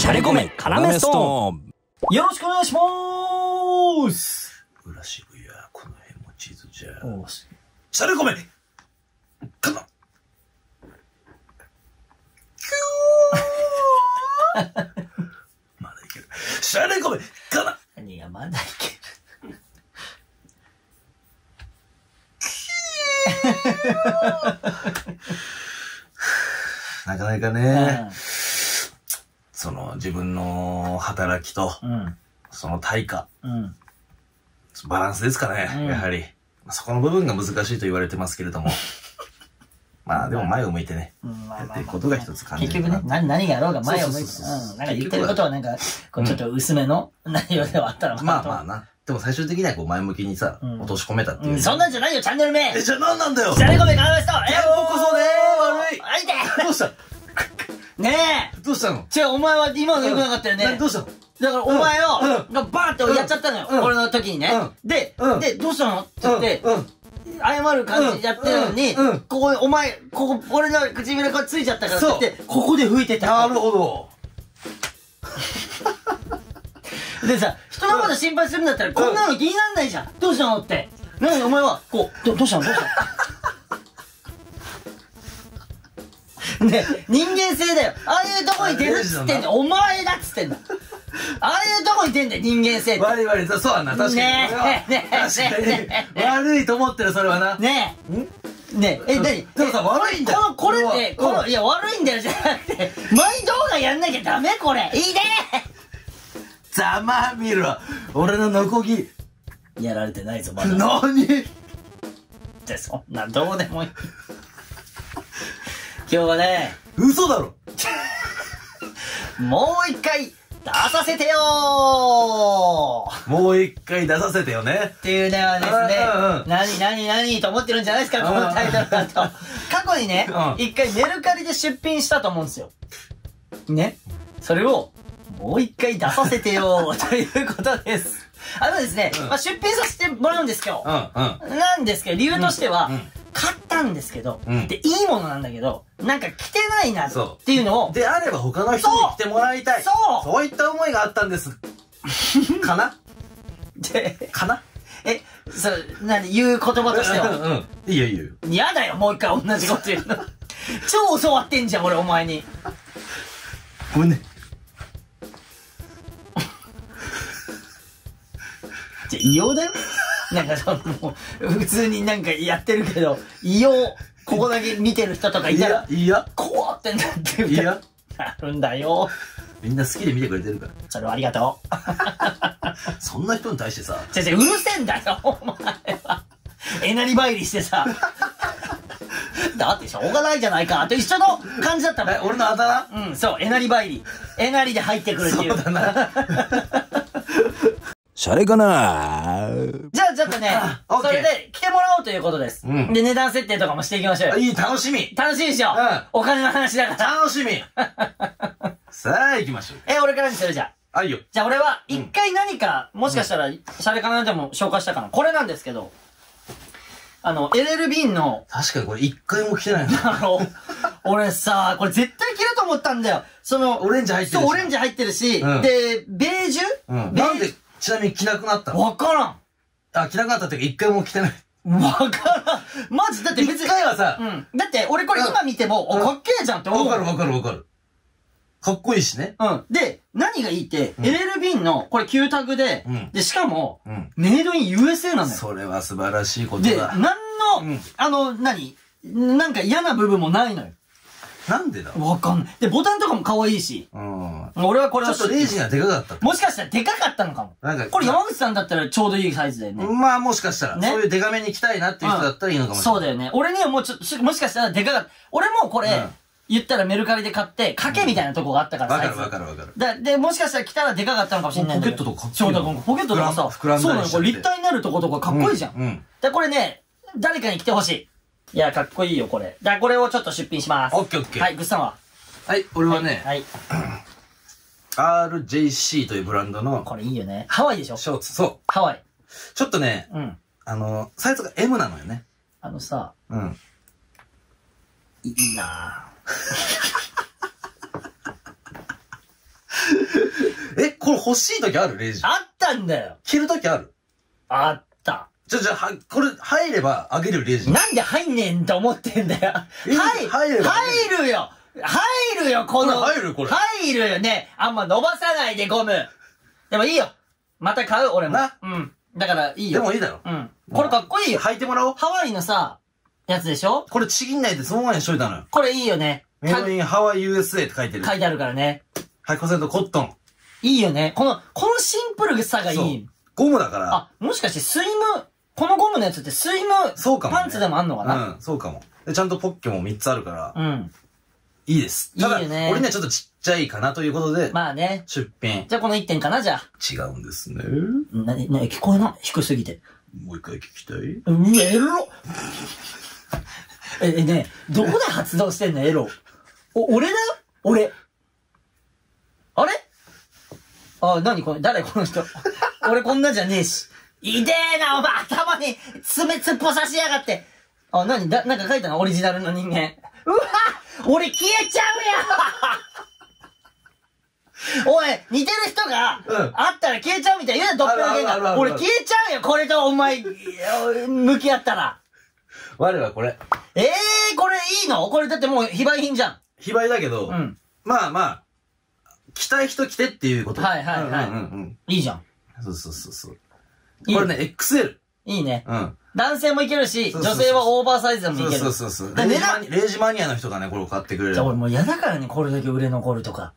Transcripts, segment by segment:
ャレコメカラメストーン。 よろしくお願いしまーす。 裏渋谷、この辺も地図じゃ。シャレコメかなまだいける。シャレコメかな。 何がまだいける。 なかなかね、その自分の働きと、その対価、バランスですかね、やはり。そこの部分が難しいと言われてますけれども。まあでも前を向いてね、やっていくことが一つ感じる。 結局ね、何がやろうが前を向いて、なんか言ってることはなんか、こうちょっと薄めの内容ではあったのかなと。 まあまあな。でも最終的にはこう前向きにさ、落とし込めたっていう。 そんなんじゃないよ、チャンネル名。 じゃあ何なんだよ。 シャレコメカラメストーン。 こそね悪い。 あいて。 どうしたねえ。 どうしたの？ 違う、お前は今の良くなかったよね。 どうしたの？ だからお前を、がバーンってやっちゃったのよ。俺の時にね。で、どうしたのって言って、謝る感じやってるのに、ここ、お前、ここ、俺の唇これついちゃったからって言って、ここで吹いてた。 なるほど。 でさ、人のこと心配するんだったら、こんなの気になんないじゃん。どうしたのって。なのにお前は、こう、どうしたのね、人間性だよ。ああいうとこに出るっつってんだ。お前だっつってんだ。ああいうとこに出んだよ、人間性って。 悪い、そうだな、確かに。 ねえ、 確かに。悪いと思ってる、それはな。 ねえ。ねえ、何でもさ、悪いんだよ。 これって、いや、悪いんだよじゃなくて、毎動画やんなきゃダメこれ。いいねざまみろ。俺のノコギ。 やられてないぞ、まだ。 何ってそんなどうでもいい。今日はね、 嘘だろ。 もう一回出させてよー。 もう一回出させてよね。 っていうのはですね、何と思ってるんじゃないですか、このタイトルだと。過去にね、一回メルカリで出品したと思うんですよ。ね。それを、もう一回出させてよーということです。ですね、出品させてもらうんです今日。なんですけど、理由としては、買ったんですけど、で、いいものなんだけど、なんか着てないなっていうのを。 であれば他の人に着てもらいたい。そういった思いがあったんです。かなかな言う言葉としては。 いいよいいよ。 嫌だよ、もう一回同じこと言うの。超教わってんじゃん、俺、お前に。 ごめんね。 異様だよ。なんかもう、普通になんかやってるけど、異様、ここだけ見てる人とかいたら、 いや、 怖ってなってる。なるんだよ。 みんな好きで見てくれてるから。 それはありがとう。 そんな人に対してさ。 うるせえんだよ、お前は。えなり参りしてさ。だってしょうがないじゃないか。と一緒の感じだったもん。 俺のあだ名？そう、えなり参り。えなりで入ってくるっていう。 そうだな。 シャレかな。 じゃあちょっとね、それで来てもらおうということです。で、値段設定とかもしていきましょうよ。 いい、楽しみ。 楽しいでしょ。お金の話だから。 楽しみ。さあ、行きましょう。 俺からにするじゃん。 あ、いいよ。 じゃあ俺は、一回何か、もしかしたら、シャレかなでも紹介したかな。これなんですけど、LL ビーンの、 確かにこれ一回も着てないな。 俺さ、これ絶対着ると思ったんだよ。 オレンジ入ってるし。 そう、オレンジ入ってるし、で、ベージュなんで、ちなみに着なくなったの？ わからん。 着なくなったっていうか、一回も着てない。 わからん。マジ、だって別に。 一回はさ、 だって俺これ今見ても、かっけえじゃんって思う。 わかる。かっこいいしね。 で、何がいいって、LL ビーンの、これ旧タグで、で、しかも、メイドイン USA なのよ。 それは素晴らしいことで、 だ。 なんか嫌な部分もないのよ。 なんでだわかんない。で、ボタンとかも可愛いし。俺はこれはちょっとレイジがでかかった。 もしかしたらでかかったのかも。これ山口さんだったらちょうどいいサイズだよね。 まあもしかしたら。そういうデカめに着たいなっていう人だったらいいのかもしれない。 そうだよね。俺にはもうちょっと、もしかしたらでかかった。俺もこれ、言ったらメルカリで買って、賭けみたいなとこがあったから、 わかる。 で、もしかしたら来たらでかかったのかもしれないんだけど。 ポケットとかそうだ、ポケットとかさ、そうなの、これ立体になるとことかかっこいいじゃん。で、これね、誰かに来てほしい。いや、かっこいいよ、これ。じゃあ、これをちょっと出品します。 オッケー。 はい、グッさんは？ はい、俺はね、 はい。 RJC というブランドの。 これいいよね。ハワイでしょ？ ショーツ、そう。 ハワイ。 ちょっとね、サイズが M なのよね。 さ、いいなぁ。 これ欲しい時あるレイジ。 あったんだよ。 着る時ある。 あった。 じゃあ、これ入ればあげるよ、レイジ。 なんで入んねえんと思ってんだよ。 入るよ入るよ、この。 入るこれ。 入るよね。あんま伸ばさないで、ゴム。でもいいよ。また買う、俺も。うん。だから、いいよ。 でもいいだろ。 うん。これかっこいいよ。 履いてもらおう。 ハワイのさ、やつでしょ？これちぎんないでそのままにしといたのよ。 これいいよね。 メイドインハワイ USA って書いてる。 書いてあるからね。 はい、100%コットン。 いいよね。このシンプルさがいい。 ゴムだから。 あ、もしかしてスイム、このゴムのやつってスイムパンツでもあんのかな？ うん、そうかも。で、ちゃんとポッケも3つあるから。 うん。 いいです。 いいよね。 俺にはちょっとちっちゃいかなということで。 まあね。 出品。 じゃあこの1点かな、じゃあ。 違うんですね。 聞こえな低すぎて。 もう一回聞きたい？ エロねえ、どこで発動してんの、エロ。俺だよ俺。あれ何これ誰この人。俺こんなじゃねえし。いでえな、お前頭に爪突っぽさしやがって。なんか書いたのオリジナルの人間。うわ俺消えちゃうやおい、似てる人が、あったら消えちゃうみたいな言うな、ドッペルゲンガー。俺消えちゃうよ、これとお前、向き合ったら。 我はこれ。 これいいの？これだってもう非売品じゃん。 非売だけど、まあまあ、着たい人着てっていうこと。 はいはいはい。いいじゃん。 そう。これね、XL。 いいね。男性もいけるし、女性はオーバーサイズでもいける。 そう。レージマニアの人がね、これを買ってくれる。 じゃあ俺もう嫌だからね、これだけ売れ残るとか。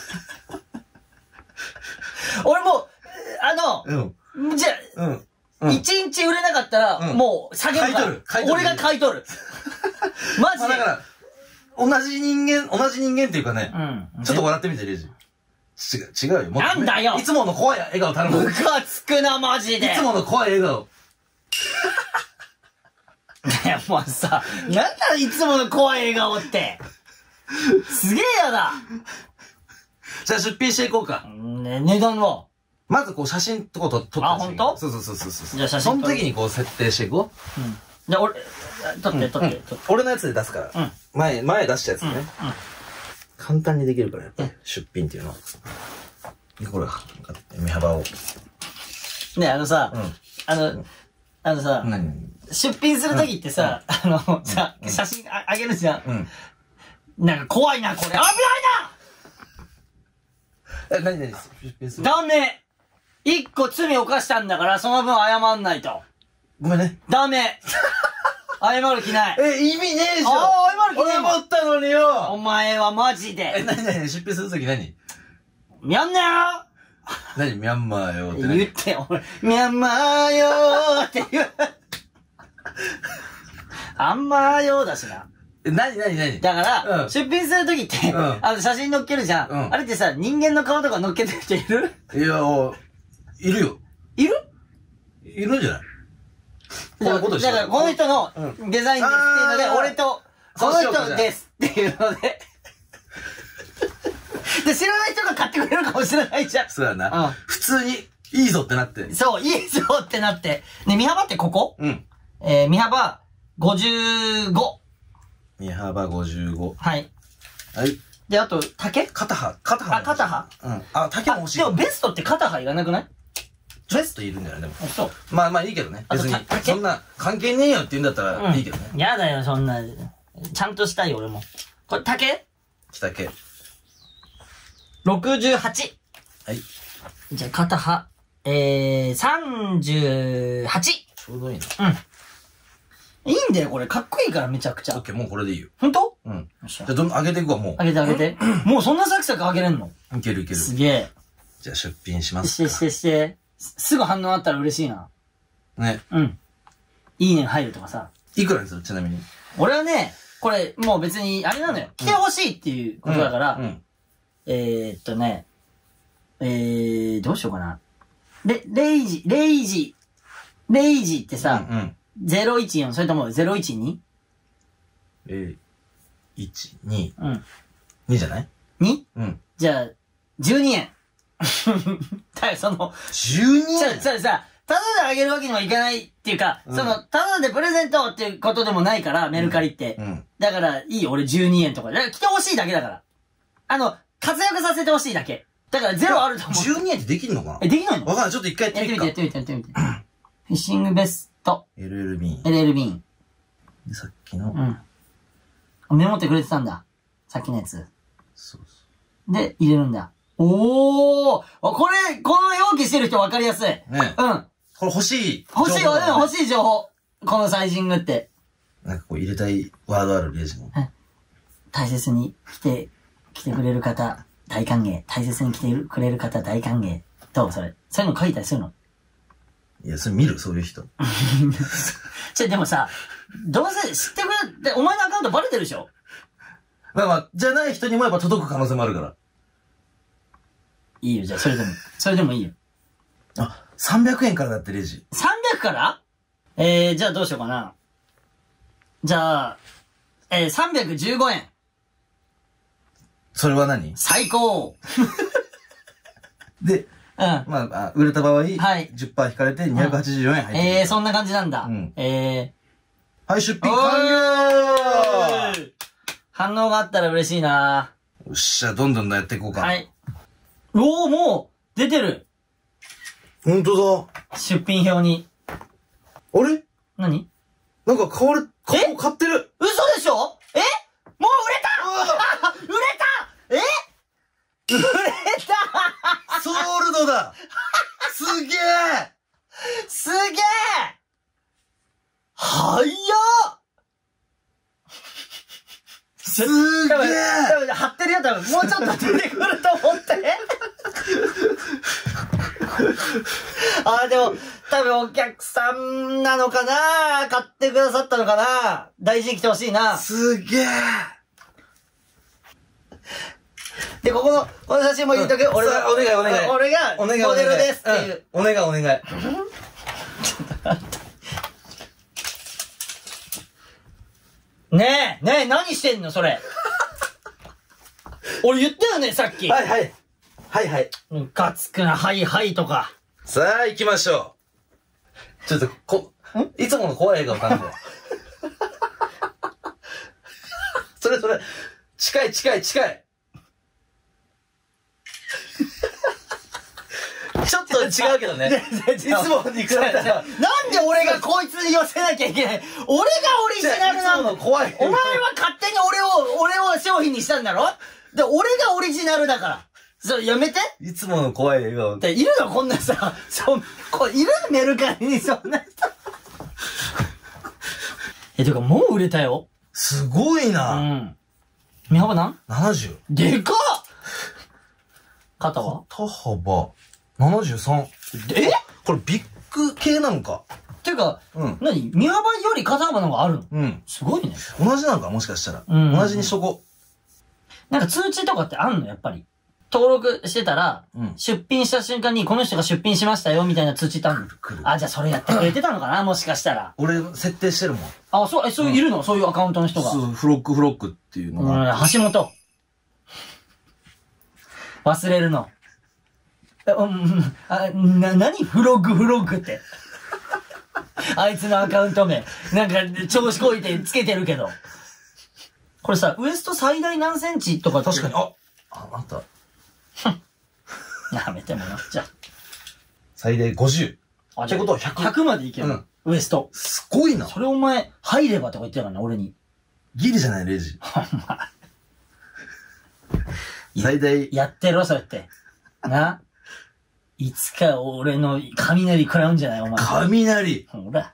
俺もう、じゃあ、1日売れなかったら、もう下げるから。俺が買い取る。マジで。 だから、同じ人間っていうかね、ちょっと笑ってみて、レイジ。違うよ。 なんだよいつもの怖い笑顔頼む。 ムカつくな、マジで。 いつもの怖い笑顔。 いや、もうさ、なんだいつもの怖い笑顔って。すげえやだ。 じゃあ出品していこうか。 値段はまずこう写真とか撮って。 あ、ほんと？ そう。 じゃあ写真その時にこう設定していこう。 じゃあ俺、撮って。 俺のやつで出すから。前出したやつね。簡単にできるから、やっぱり。出品っていうのは。で、これ、身幅を。 ね、出品するときってさ、写真あげるじゃん。なんか怖いな、これ。危ないな何出品する？ ダメ！一個罪犯したんだから、その分謝んないと。 ごめんね。 ダメ！謝る気ない。 意味ねえじゃん。 謝る気ない。 俺思ったのによ。 お前はマジで。 何出品するとき何？ ミャンナー？何ミャンマーよって言ってよ、俺。ミャンマーよーって言う。あんまーよーだしな。 何だから、出品するときって、写真載っけるじゃん。あれってさ、人間の顔とか載っけてる人いる？ いや、いるよ。 いる？ いるんじゃない？ だからこの人のデザインですっていうので、俺と、この人ですっていうので。で、知らない人が買ってくれるかもしれないじゃん。 そうやな。普通に、いいぞってなって。 そう、いいぞってなって。ね、身幅ってここ？身幅55。 身幅55。 はい。 はい。 で、あと、丈？ 肩幅。 あ、肩幅？ 丈も欲しい。 でもベストって肩幅いらなくない？ ベストいるんじゃないでも。 そう。 まあいいけどね。別に。そんな、関係ねえよって言うんだったらいいけどね。 やだよ、そんな。ちゃんとしたいよ、俺も。これ、丈？ 丈。 68。 はい。 じゃあ、肩幅、38。 ちょうどいいな。 いいんだよ、これ。かっこいいから、めちゃくちゃ。 オッケー、もうこれでいいよ。 ほんと？ じゃあ、上げていくわ、もう。 上げて。もうそんなサクサク上げれんの？ いける。 すげえ。 じゃあ、出品しますか。 して。すぐ反応あったら嬉しいな。 ね。 いいね入るとかさ。 いくらにする？ちなみに。 俺はね、これ、もう別に、あれなのよ。来てほしいっていうことだから、どうしようかな。レイジってさ、014、それとも 012？ 1、2。2じゃない 2？ じゃあ、12円。だよ、 12円さ、ただであげるわけにはいかないっていうか、ただでプレゼントっていうことでもないから、メルカリって。だから、いいよ、俺12円とか。だから来てほしいだけだから。活躍させてほしいだけ。 だから0あると思う。 12円ってできんのかな？ できないの？ わかんない。ちょっと一回やってみるか。 やってみて。フィッシングベスト。 LL ビーン。 LL ビーン。 で、さっきの。 メモってくれてたんだ。さっきのやつ。 そうで、入れるんだ。おーこの容器してる人分かりやすい。 ね。これ欲しい。 欲しい情報。このサイジングって。 なんかこう入れたいワードあるレジの。 大切に来てくれる方、大歓迎。大切に来てくれる方、大歓迎。どうそれ。そういうの書いたりするの？ いや、それ見るそういう人。 でもさ、どうせ知ってくれって、お前のアカウントバレてるでしょ？ まあ、じゃない人にもやっぱ届く可能性もあるから。 いいよ、じゃあ、それでもいいよ。 あ、300円からだってレジ。 300から？じゃあどうしようかな。じゃあ、315円。 それは何？ 最高で、まあ、売れた場合、はい。10% 引かれて284円入ってる。 そんな感じなんだ。はい、 出品完了！ 反応があったら嬉しいな。 よっしゃ、どんどんやっていこうか。 はい。おー、もう、出てる。 ほんとだ。出品表に。 あれ？ 何？ なんか買ってる。 嘘でしょ？もう売れた売れた売れたソールドだすげえすげえはやっすげえ多分貼ってるよ、多分。もうちょっと出てくると思って。でも、多分お客さんなのかな？買ってくださったのかな？大事に来てほしいな。 すげえで、この写真も言うとく。俺が、 お願い。 俺が、モデルですっていう。 お願い。 ちょっと待って。ねえ、何してんのそれ。俺言ったよね、さっき。 はい。 ムカつくな、はいとか。 さあ、行きましょう。ちょっと、いつもの怖い笑顔なんだよ。それ。近い。ちょっと違うけどね。いつもに比べたら。 なんで俺がこいつに寄せなきゃいけない？俺がオリジナルなの。 怖い。 お前は勝手に俺を商品にしたんだろ？で、俺がオリジナルだから。そう、やめて。 いつもの怖い笑顔。 いるのこんなさ、いるメルカリにそんな人。てかもう売れたよ。 すごいな。 身幅何？ 70。 でかっ！肩は？ 肩幅、73。これビッグ系なのか。 ていうか、何？身幅より肩幅の方があるの？すごいね。 同じなのかもしかしたら。同じにしとこう。 なんか通知とかってあんのやっぱり。登録してたら、出品した瞬間にこの人が出品しましたよみたいな通知ってあるの？じゃあそれやってくれてたのかなもしかしたら。 俺、設定してるもん。 そういるの？そういうアカウントの人が。 そう、フロックっていうのが。 橋本。忘れるの。何フロッグって。あいつのアカウント名。なんか、調子こいてつけてるけど。これさ、ウエスト最大何センチとか確かに、あった。 やめてもらっちゃう。 最大50。 ってことは100までいける。ウエスト。 すごいな。 それお前、入ればとか言ってたからな、俺に。 ギリじゃない、レジ。最大。 やってろ、そうやって。な。いつか俺の雷食らうんじゃないお前。 雷！ ほら。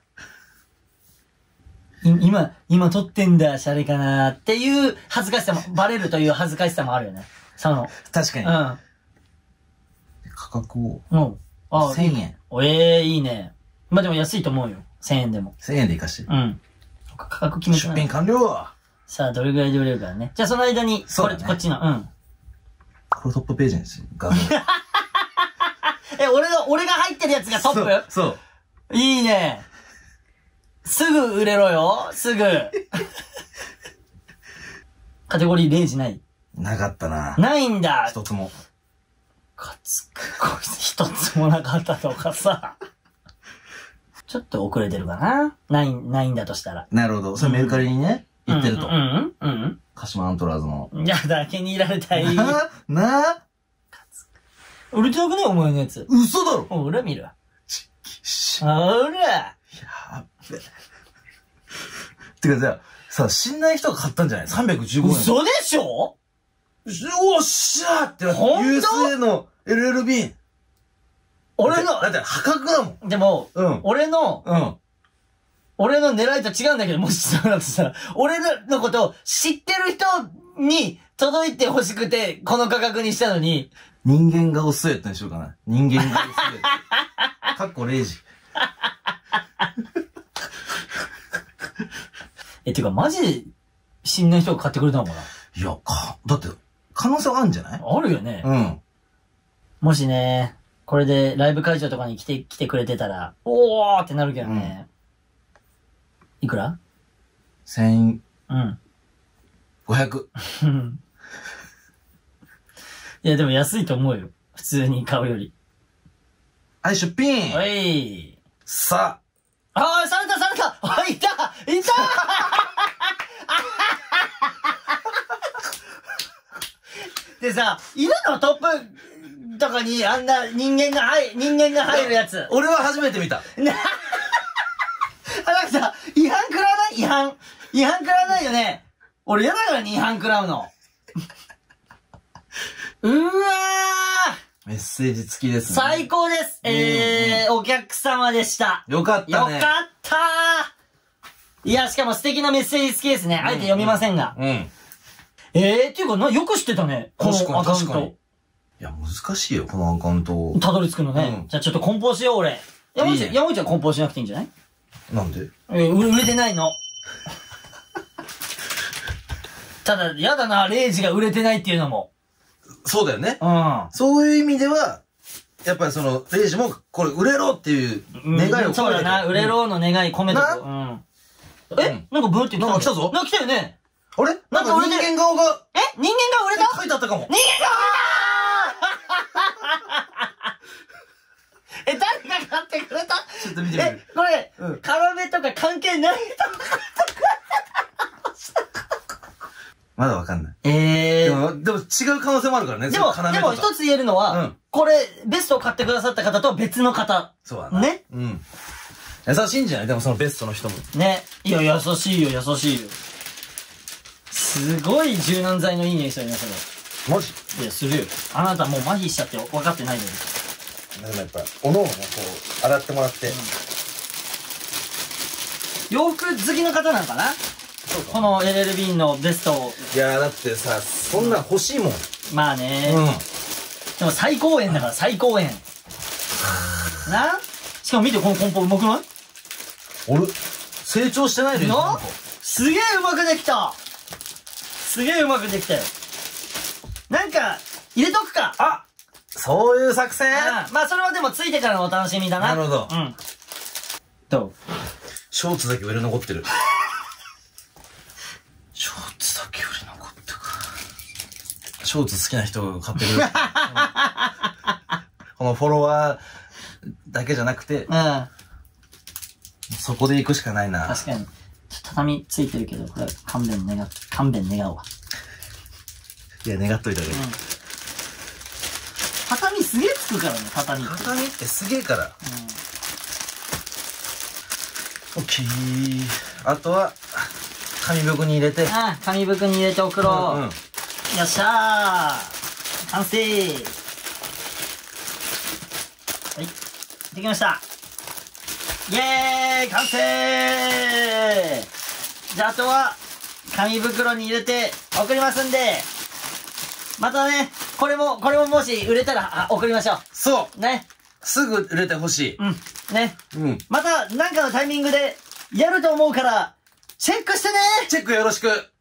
今撮ってんだ、シャレかなっていう恥ずかしさも、バレるという恥ずかしさもあるよね。 確かに。価格を。1000円。 いいね。まあでも安いと思うよ。1000円でも。 1000円で活かして。 価格決めてない。 出品完了。 さあ、どれぐらいで売れるからね。じゃあその間に、こっちの、 これトップページですよ。画像。 俺が入ってるやつがトップ？ そう。 いいね。すぐ売れろよ。すぐ。カテゴリー0時ない？ なかったな。 ないんだ。 一つも。 こいつ一つもなかったとかさ。ちょっと遅れてるかな。ないんだとしたら。 なるほど。それメルカリにね、言ってると。 鹿島アントラーズの。 いや、だけに入られたい。 なあ売れてなくねお前のやつ。 嘘だろ。 ほら見る。 しほら。 やっべ。てかじゃあ、さ、知んない人が買ったんじゃない ?315 円。 嘘でしょ？ おっしゃーってなって、 ほんと USA の LL 瓶。 俺の、 だって破格だもん。 でも、 うん。 俺のうん。 狙いと違うんだけど、もしそうだとしたら、俺のことを知ってる人に届いて欲しくて、この価格にしたのに。 人間顔スウェットにしようかな。人間顔スウェット。かっこ0時。 てかマジで知んない人が買ってくれたのかな？ いや、だって、可能性はあるんじゃない？ あるよね。 うん。 もしね、これでライブ会場とかに来てくれてたら、おーってなるけどね。いくら？ 1500。 うん。いや、でも安いと思うよ。普通に買うより。 はい、出品。 おい。 さあー、されたあ、いたでさ、いるのトップとかにあんな人間が入るやつ。 俺は初めて見た。 なんかさ、違反食らわない違反食らわないよね。俺嫌だから違反食らうの。うわーメッセージ付きですね。 最高です。お客様でした。 よかったね。 よかったー。いや、しかも素敵なメッセージ付きですね。あえて読みませんが。 うん。 っていうかよく知ってたね。このアカウント。 いや、難しいよ、このアカウントを。 たどり着くのね。じゃあちょっと梱包しよう、俺。山内は梱包しなくていいんじゃない？ なんで？ 売れてないの。ただ、やだな、レイジが売れてないっていうのも。 そうだよね。 うん。 そういう意味では、やっぱりレイジも、これ売れろっていう願いを込めて。 そうだな、売れろの願い込めてく。うん。なんかブーって来た。 なんか来たぞ。 なんか来たよね。 あれなんか人間顔が。 人間が売れた？ 書いてあったかも。 人間誰が買ってくれた？ ちょっと見てみる。 これ、カラメとか関係ない人まだわかんない。 でも違う可能性もあるからね。 でも一つ言えるのは、これ、ベストを買ってくださった方とは別の方。 そうだね。ね。うん。優しいんじゃない？でもそのベストの人も。 ね。いや、優しいよ。すごい柔軟剤のいい匂いしたよね、それ。マジ？ いや、するよ。あなたもう麻痺しちゃって分かってないのに。 でもやっぱ、おのおの洗ってもらって。 洋服好きの方なのかな？この LL ビーンのベストを。 いやだってさ、そんなん欲しいもん。 まあね。でも最高円だから、最高円。な？しかも見て、この梱包うまくない？ 俺、成長してないでしょ？ すげえうまくできたよ。なんか、入れとくか。 あ！そういう作戦？ まあそれはでもついてからのお楽しみだな。 なるほど。 どう？ ショーツだけ売れ残ってる。ショーツだけ売れ残ってるか。ショーツ好きな人が買ってる。このフォロワーだけじゃなくて、そこで行くしかないな。 確かに。畳ついてるけど、これ勘弁願うわ。 いや、願っといた方がいい。 畳すげえつくからね、畳ってすげえから。オッケー。あとは、紙袋に入れて。 紙袋に入れて送ろう。よっしゃー。完成。はい。できました。イエーイ完成。じゃあ、あとは、紙袋に入れて送りますんで、またね、これももし売れたら、送りましょう。 そうね。 すぐ売れてほしい。 ね。また、なんかのタイミングで、やると思うから、チェックしてね。 チェックよろしく。